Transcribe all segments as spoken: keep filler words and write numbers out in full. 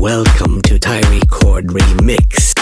Welcome to Tyree Chord Remix.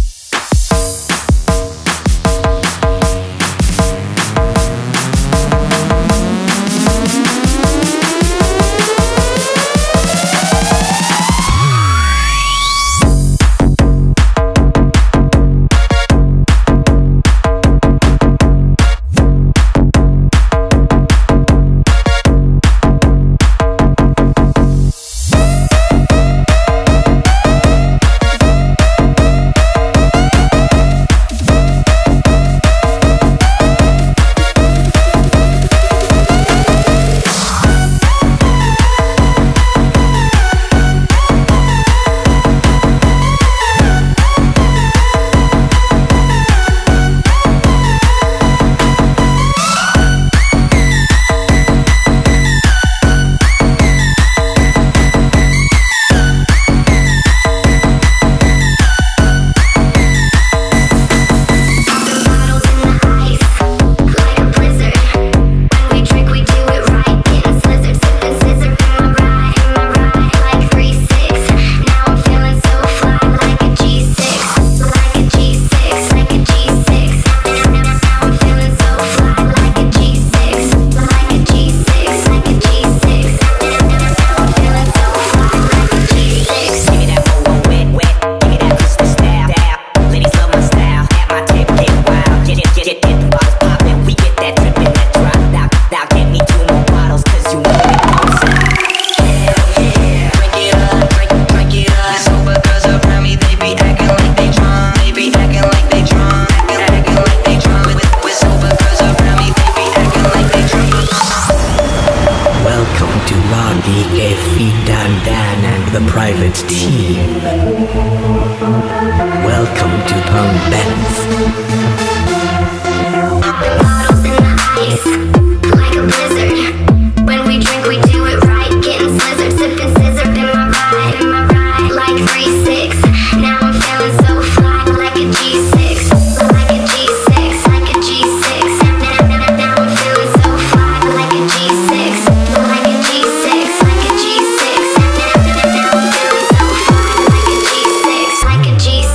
Dan Dan and the private team. Welcome to Pong Benz. Bottles in the ice, like a blizzard. When we drink, we do it right. Getting slizzard, sipping scissor in my ride, in my ride, like three six. Now I'm feeling so fly, like a G six, like a G six, like a G six. Now, now, now I'm feeling so fly, like a G six, like a G six, like a G six. Now, now, now I'm feeling so fly, like a G six, like a G six.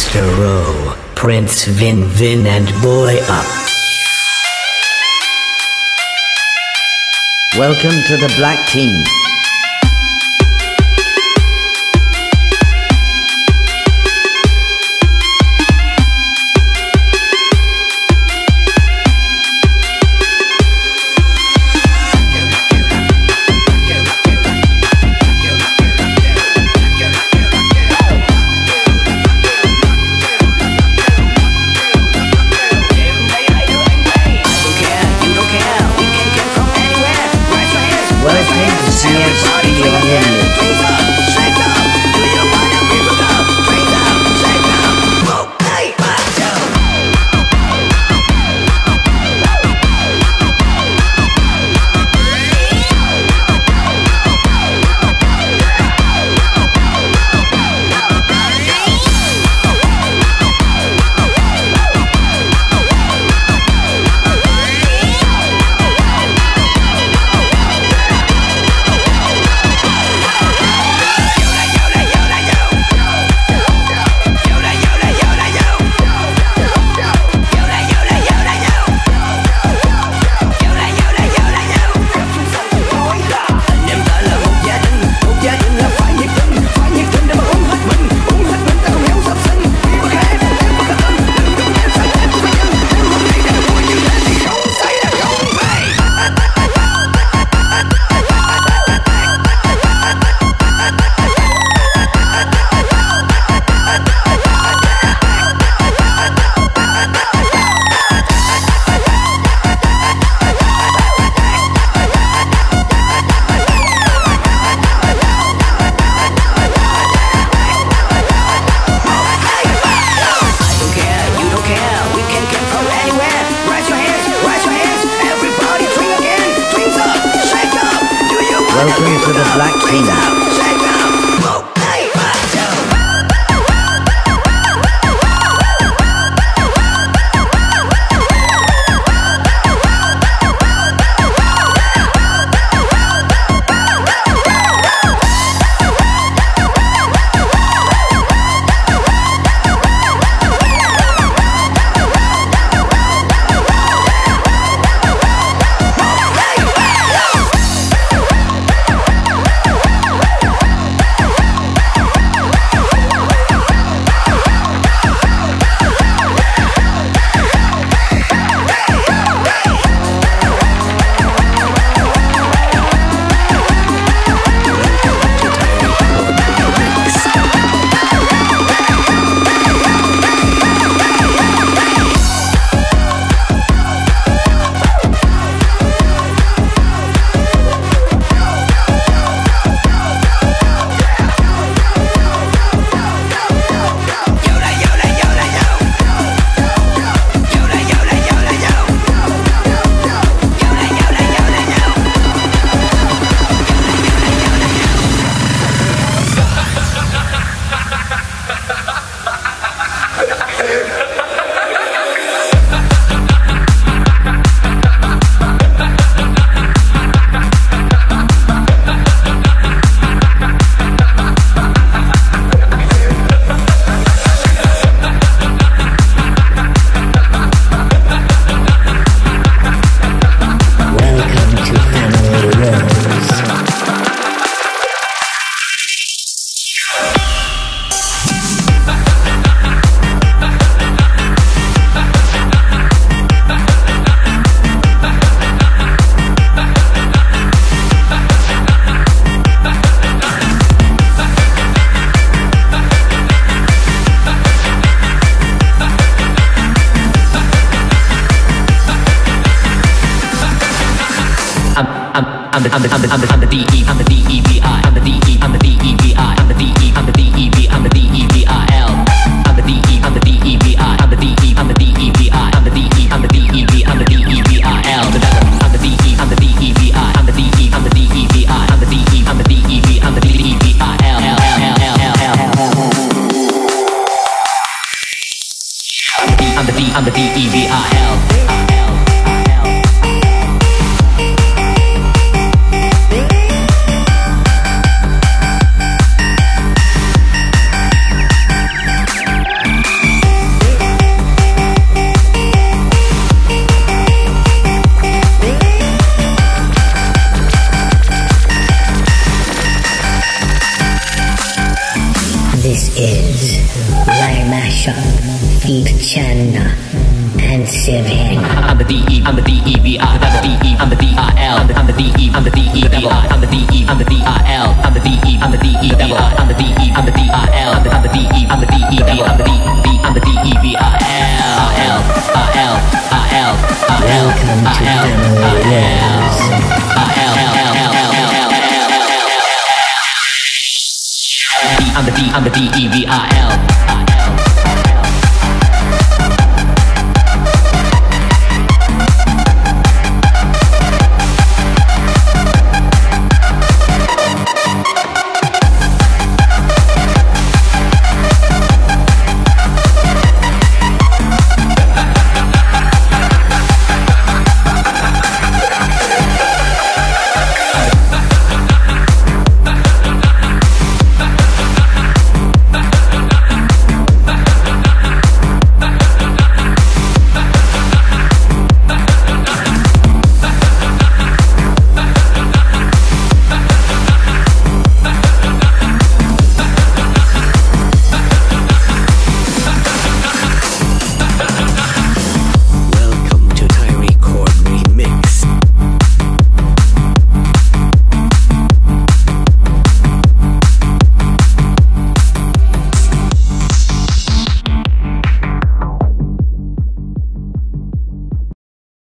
Mister Rowe, Prince Vin Vin and Boy Up. Welcome to the Black Team. Welcome to the Black Team. I'm the I'm the I'm the I'm the I'm the D E I'm the D E V I I'm the D E I'm the D E V I I'm the D E I'm the D E V I'm the D E V I L I'm the D E I'm the D E V I I'm the D E I'm the D E V I I'm the D E I'm the D E V I'm the D E V I L I'm the D E I'm the D E V I I'm the D E I'm the D E V I I'm the D E I'm the D E V I'm the D E V I L L L L L L I'm the D I'm the D E V I L. This is Rai Mashup, Feet Channa, and Sivhen. I'm the D E, I'm the D E V I, I'm the D E, I'm the D I L, I'm the D E, I'm the D E V I, I'm the D E, I'm the D I L, I'm the D E, I'm the D E V I, I'm the D E, I'm the D I L, I'm the D E, I'm the D E V I, I'm the D E, I'm the D E V I L, L, L, L, L, Welcome to Family Wars. I'm the D, I'm the D E V I L.